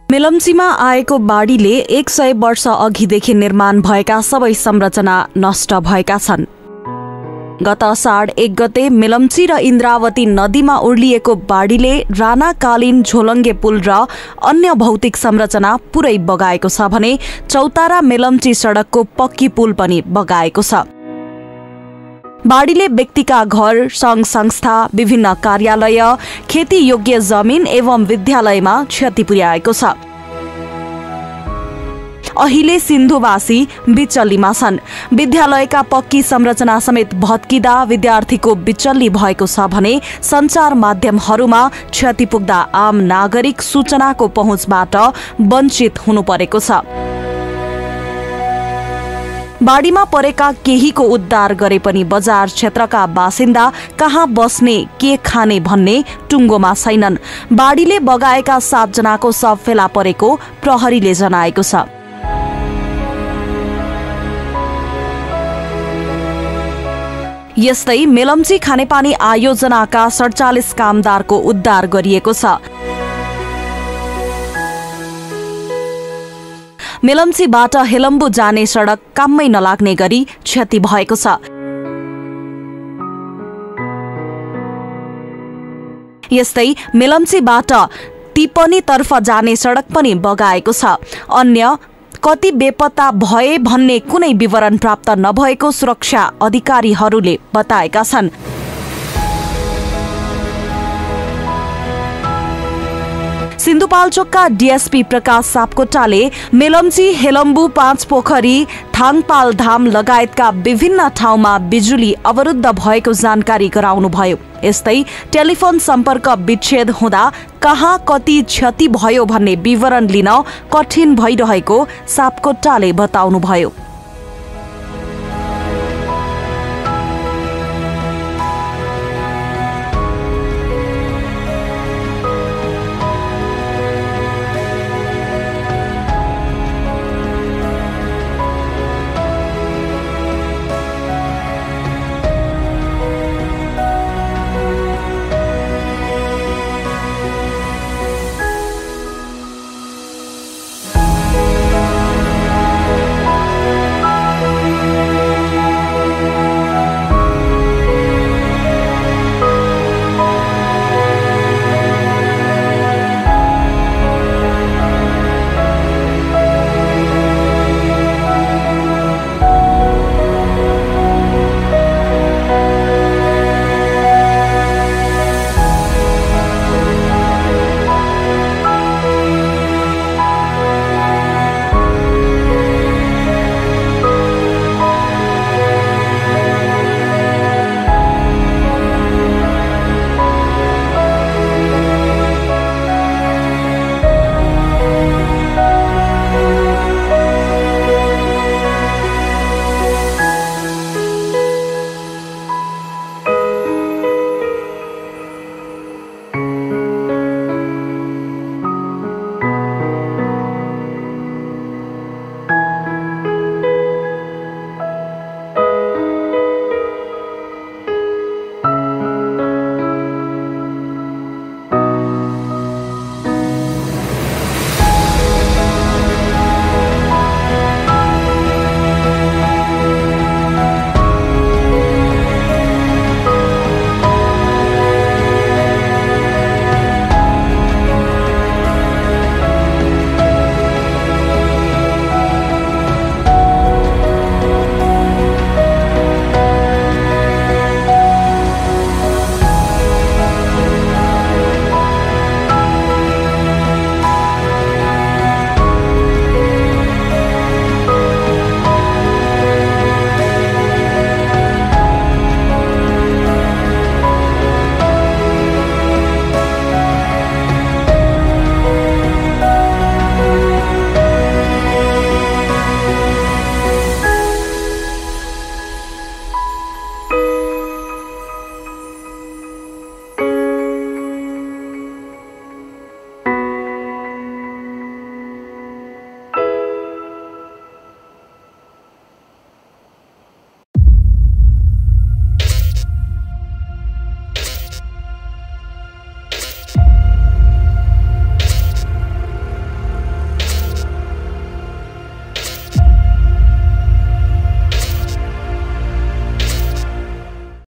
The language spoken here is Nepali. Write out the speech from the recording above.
मेलम्चीमा आएको बाढीले 100 वर्ष अघिदेखि निर्माण भएका सबै संरचना नष्ट भएका छन्। गत असाढ 1 गते मेलम्ची र इन्द्रावती नदीमा उर्लिएको बाढीले राणाकालीन झोलङ्गे पुल र अन्य भौतिक संरचना पुरै बगाएको छ भने चौतारा मेलम्ची सडकको पक्की पुल पनि बगाएको छ। बाढीले व्यक्तिका घर, संघ संस्था, विभिन्न कार्यालय, खेती योग्य जमिन एवं विद्यालयमा क्षति पुर्याएको छ। अहिले सिन्धुवासी बिचल्लीमा छन्। विद्यालयका पक्की संरचना समेत भत्किँदा विद्यार्थीको बिचल्ली भएको छ भने सञ्चार माध्यमहरूमा क्षति पुग्दा आम नागरिक सूचनाको पहुँचबाट वञ्चित हुनु परेको छ। बाढीमा परेका केहीको उद्धार गरे पनि बजार क्षेत्रका बासिन्दा कहाँ बस्ने, के खाने भन्ने टुङ्गोमा छैनन्। बाढीले बगाएका 7 जनाको शव फेला परेको प्रहरीले जनाएको छ। यस्तै मेलम्ची खानेपानी आयोजनाका 47 कामदारको उद्धार गरिएको छ। मेलम्चीबाट हेलम्बु जाने सडक काममै नलाग्ने गरी क्षति भएको छ। यस्तै मेलम्चीबाट टिप्पणीतर्फ जाने सडक पनि बगाएको छ। अन्य कति बेपत्ता भए भन्ने कुनै विवरण प्राप्त नभएको सुरक्षा अधिकारीहरूले बताएका छन्। सिन्धुपाल्चोकका डीएसपी प्रकाश सापकोटाले मेलम्ची, हेलम्बु, 5 पोखरी, थाङपाल धाम लगायतका विभिन्न ठाउँमा बिजुली अवरुद्ध भएको जानकारी गराउनुभयो। यस्तै टेलिफोन सम्पर्क विच्छेद हुँदा कहाँ कति क्षति भयो भन्ने विवरण लिन कठिन भइरहेको सापकोटाले बताउनुभयो।